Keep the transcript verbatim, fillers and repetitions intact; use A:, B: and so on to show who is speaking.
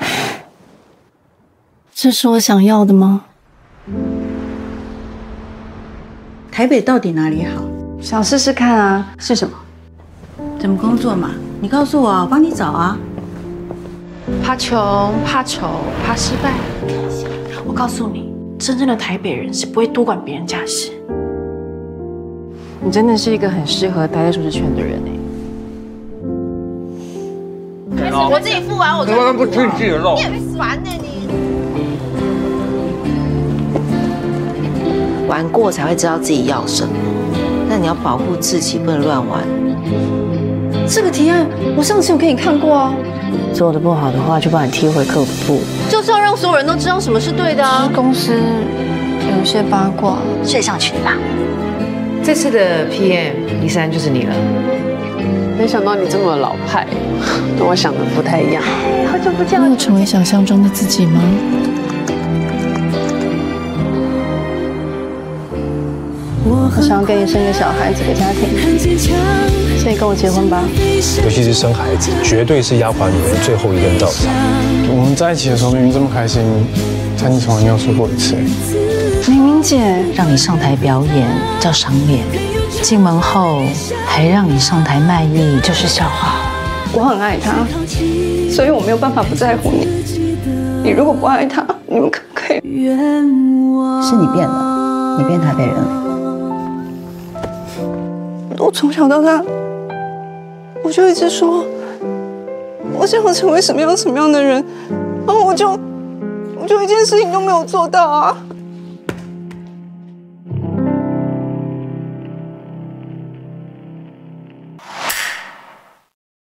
A: 这是我想要的吗？
B: 台北到底哪里好？
C: 想试试看啊，是什么？
B: 怎么工作嘛？你告诉我，我帮你找啊。
C: 怕穷，怕丑，怕失败。
A: 我告诉你，真正的台北人是不会多管别人家事。
C: 你真的是一个很适合待在舒适圈的人哎。
D: 我自己付完，我
E: 能不能不吃你自己的肉？
D: 你很烦呢你。
F: 玩过才会知道自己要什么，但你要保护自己，不能乱玩。
C: 这个提案我上次有给你看过啊。
F: 做的不好的话，就把你踢回客服部。
C: 就是要让所有人都知道什么是对的啊。公司有一些八卦，
D: 睡上去吧。
G: 这次的 P M 一三就是你了。
C: 没想到你这么老派，跟我想的不太一样。
A: 好久不见了，你有成为想象中的自己吗？我想要跟你生个小孩，这个家庭，所以跟我结婚吧。
H: 尤其是生孩子，绝对是压垮女人最后一根稻草。
I: 我们在一起的时候明明这么开心，但你从来没有说过一次。
A: 明明姐
F: 让你上台表演叫赏脸，进门后还让你上台卖艺就是笑话。
C: 我很爱他，所以我没有办法不在乎你。你如果不爱他，你们可不可以？
B: 是你变了，你变台北人了。
C: 我从小到大，我就一直说，我想要成为什么样什么样的人，然后我就，我就一件事情都没有做到啊。